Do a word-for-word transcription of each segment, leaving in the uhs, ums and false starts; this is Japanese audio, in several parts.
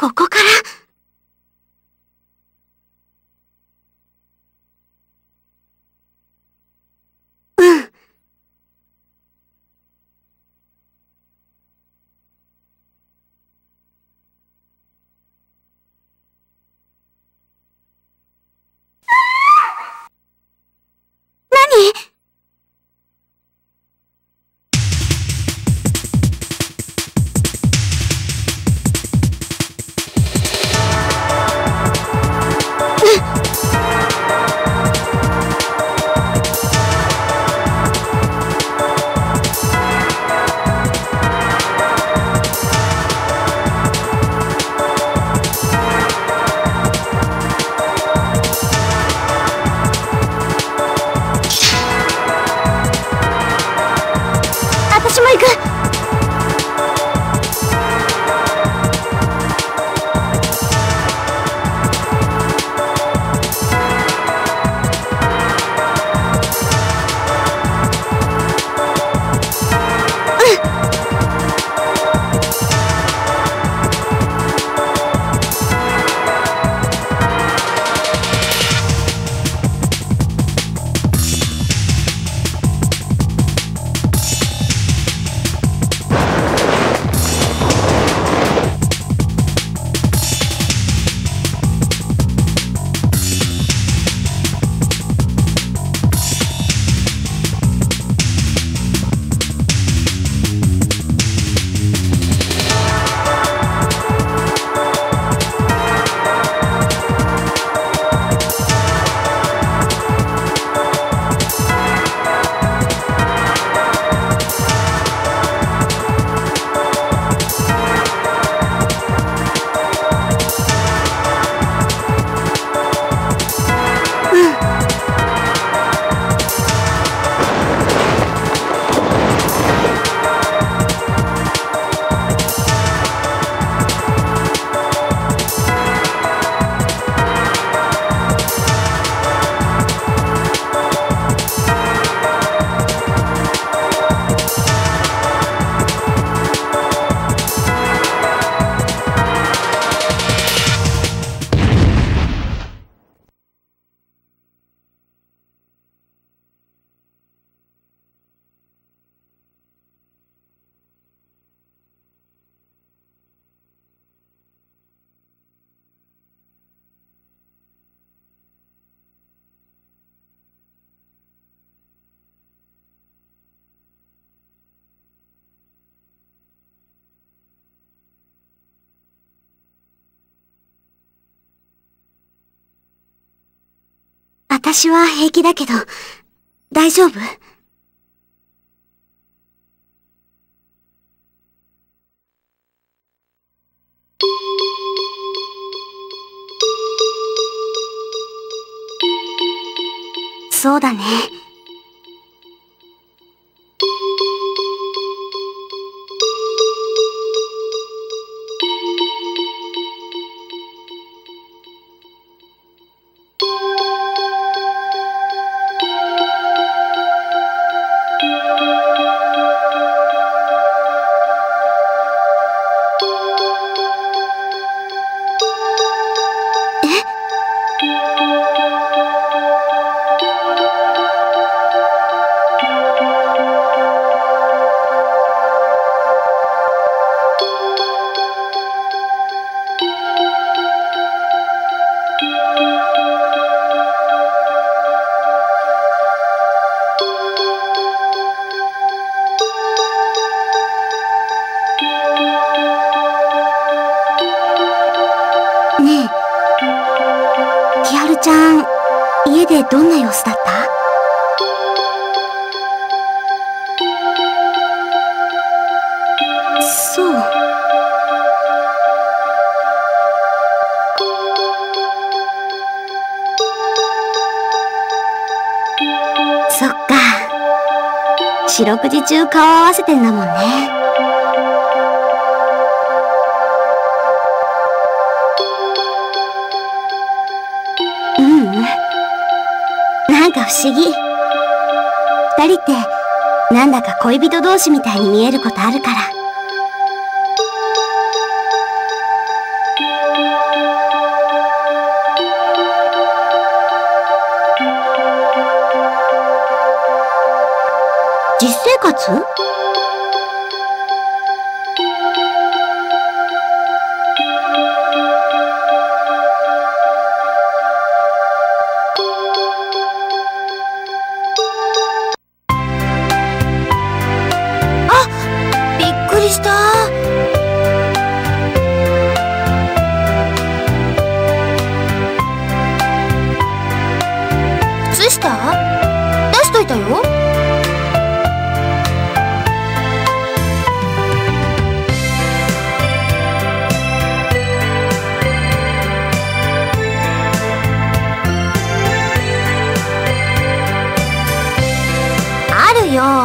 ここから。うん。何？私も行く。私は平気だけど、大丈夫？そうだね。ねえ、千春ちゃん、家でどんな様子だった？そう。そっか。四六時中顔合わせてんだもんね。なんか不思議。二人ってなんだか恋人同士みたいに見えることあるから。 活？あ、びっくりした。靴下？出しといたよ。あるよ。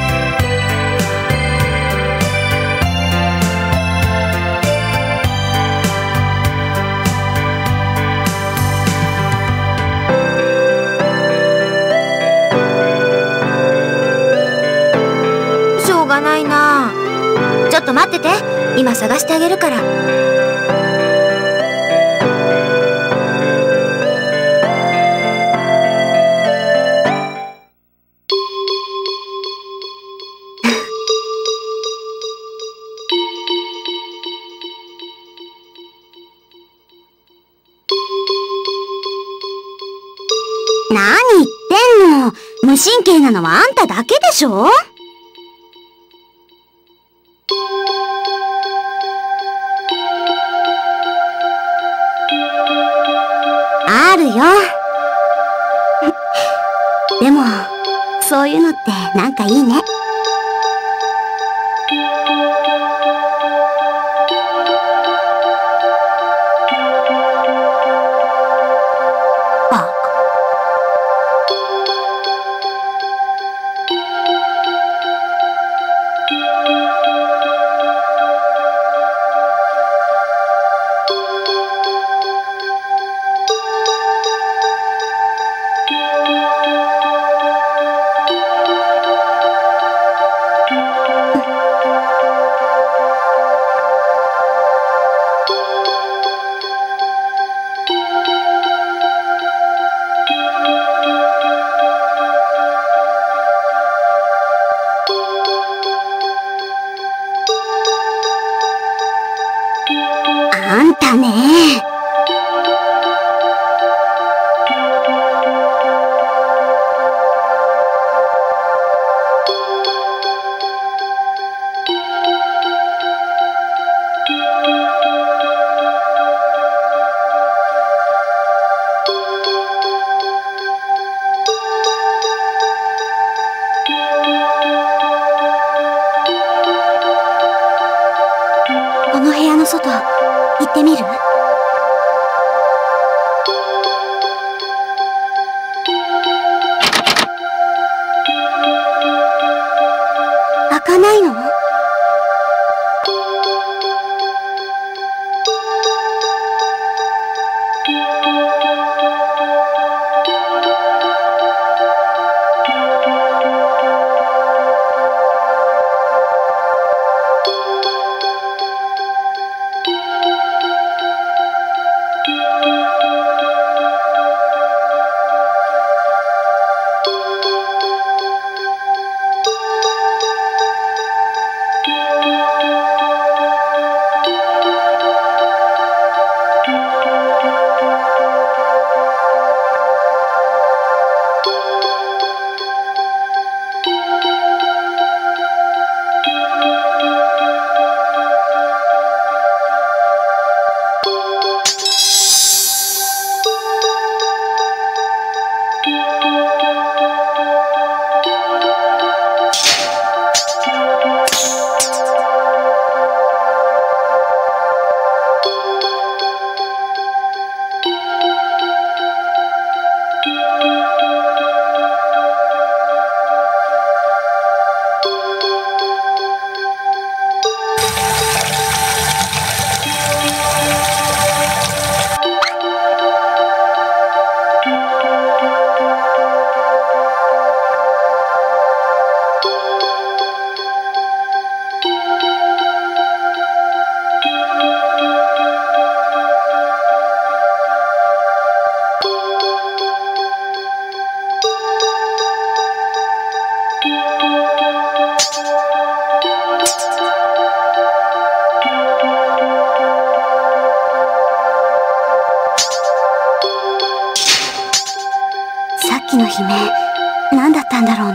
しょうがないな。ちょっと待ってて。今探してあげるから。何言ってんの。無神経なのはあんただけでしょ。あるよ。でも、そういうのってなんかいいね。バカ。 きの悲鳴、何だったんだろうね。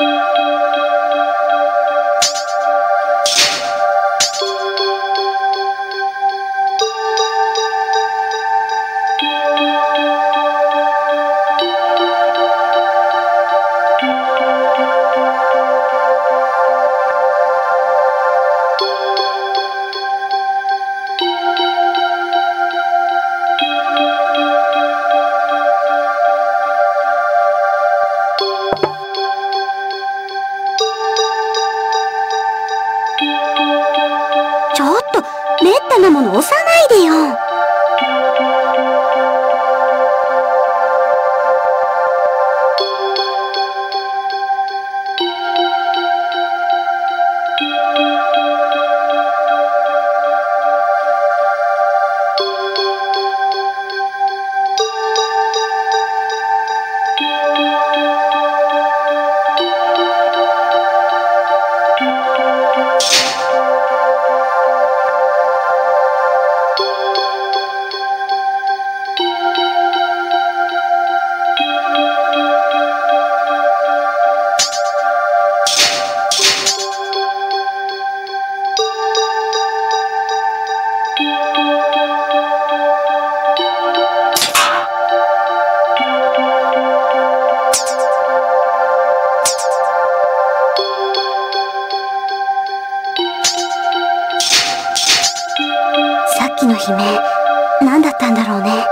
ちょっと、めったなもの押さないでよ。さっきの悲鳴、何だったんだろうね。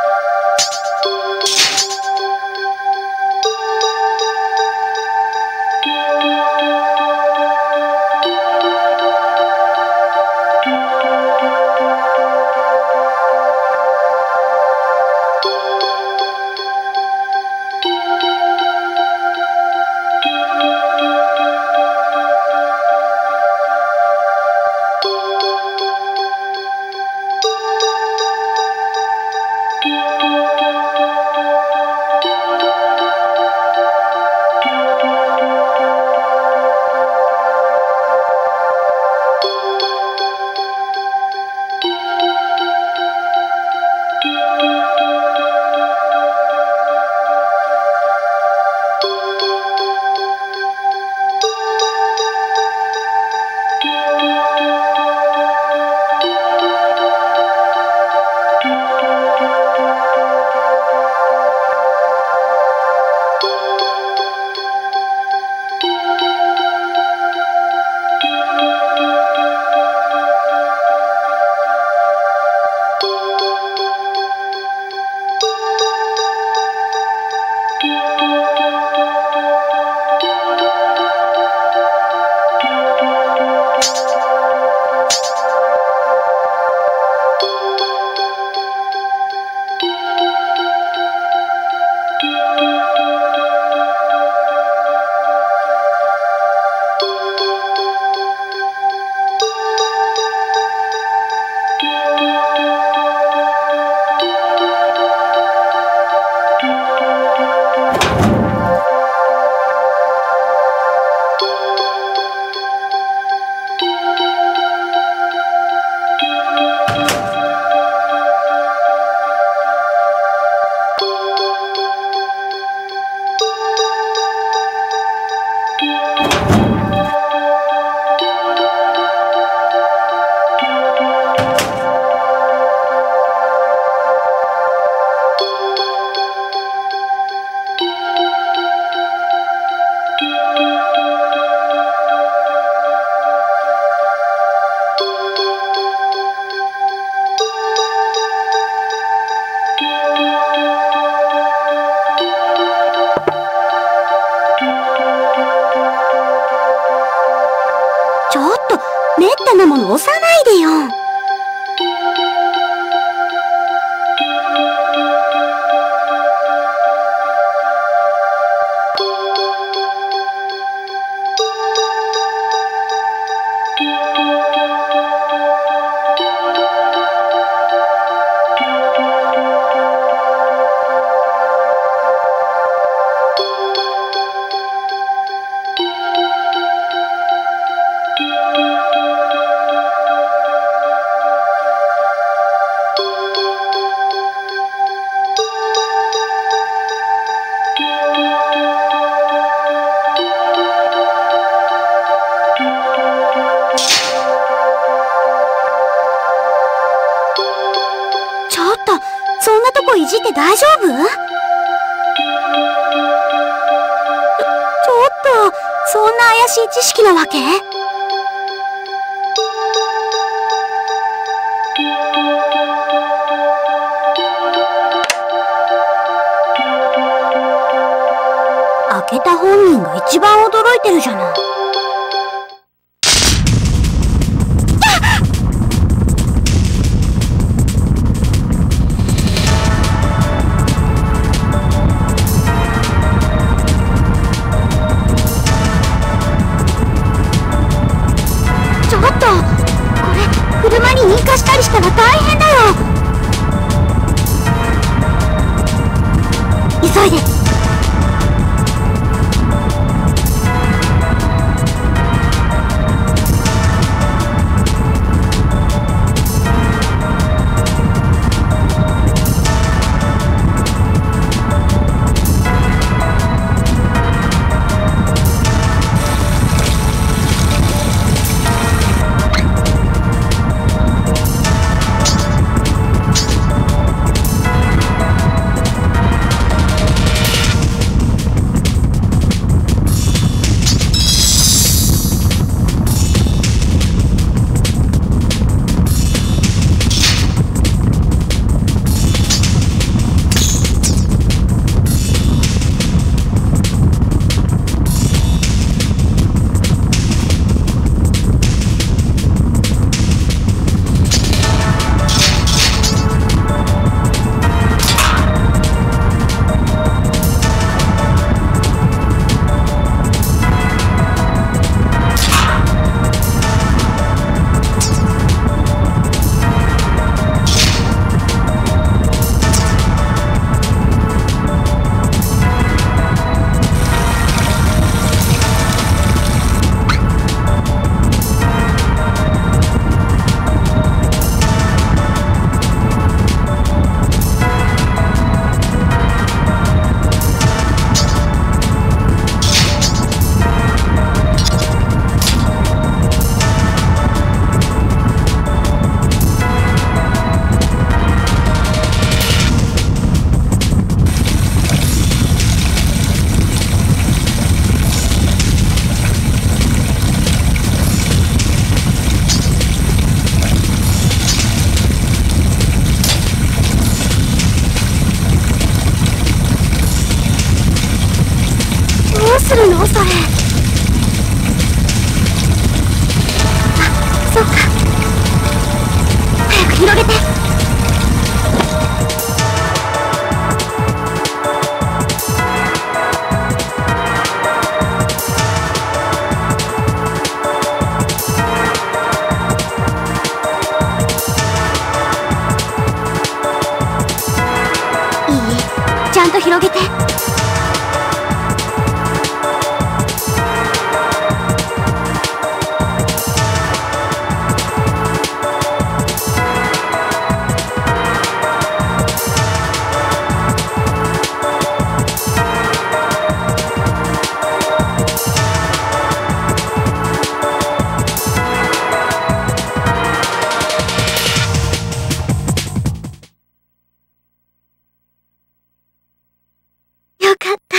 ちょっと、めったなもの押さないでよ。 ちょっと、そんなとこいじって大丈夫？ちょ、ちょっと、そんな怪しい知識なわけ？開けた本人が一番驚いてるじゃない。ちょっと、これ、車に引火したりしたら大変だよ。急いで。するのそれ。あ、そうか。早く広げて。いい？ちゃんと広げて。よかった。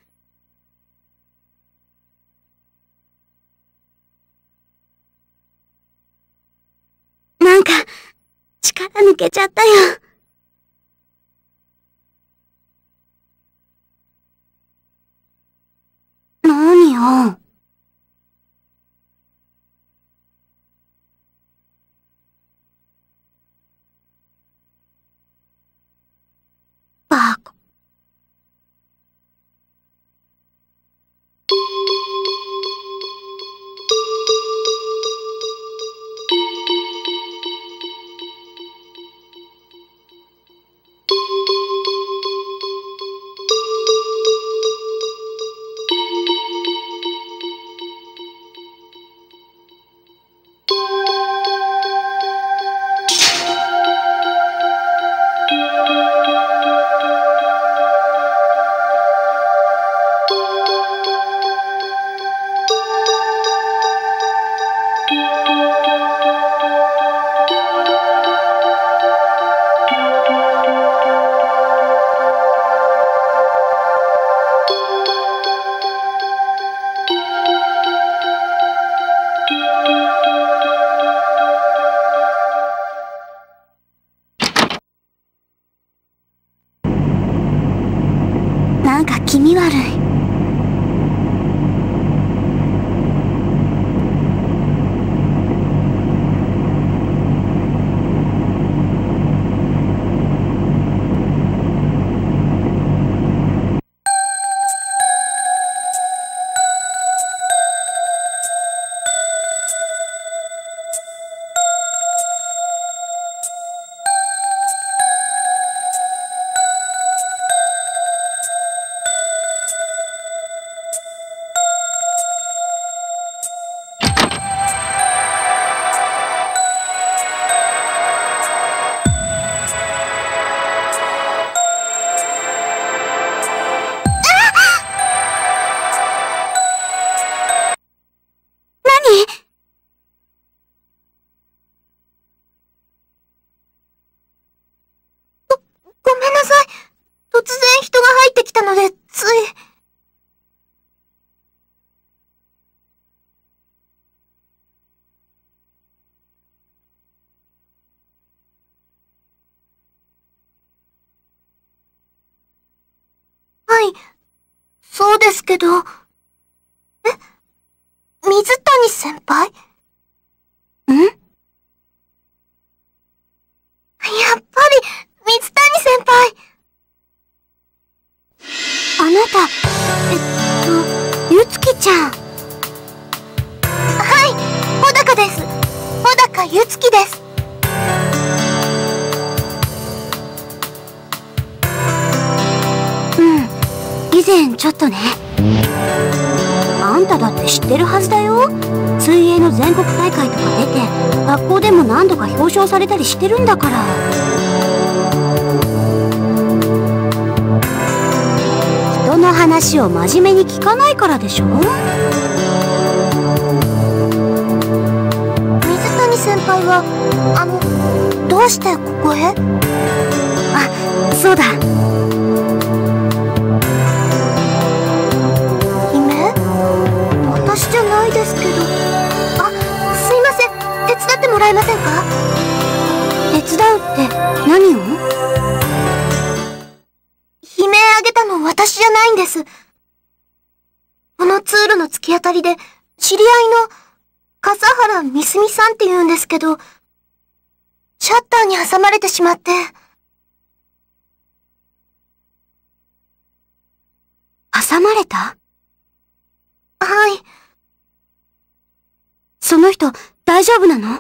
なんか、力抜けちゃったよ。何よ。バカ。 気味悪い。そうですけど。え？水谷先輩？ん？やっぱり、水谷先輩！あなた、えっと、ゆつきちゃん。はい、ほだかです。ほだかゆつきです。以前ちょっとね。あんただって知ってるはずだよ。水泳の全国大会とか出て、学校でも何度か表彰されたりしてるんだから。人の話を真面目に聞かないからでしょ。水谷先輩は、あの、どうしてここへ？あ、そうだ。私じゃないですけど。あ、すいません。手伝ってもらえませんか？手伝うって何を？悲鳴あげたの私じゃないんです。この通路の突き当たりで、知り合いの笠原みすみさんって言うんですけど、シャッターに挟まれてしまって。挟まれた？はい。その人、大丈夫なの？はい。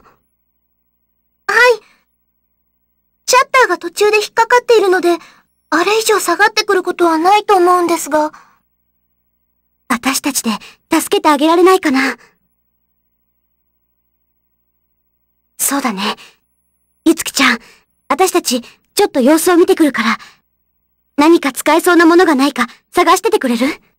シャッターが途中で引っかかっているので、あれ以上下がってくることはないと思うんですが。私たちで助けてあげられないかな？そうだね。ゆつきちゃん、私たち、ちょっと様子を見てくるから、何か使えそうなものがないか探しててくれる？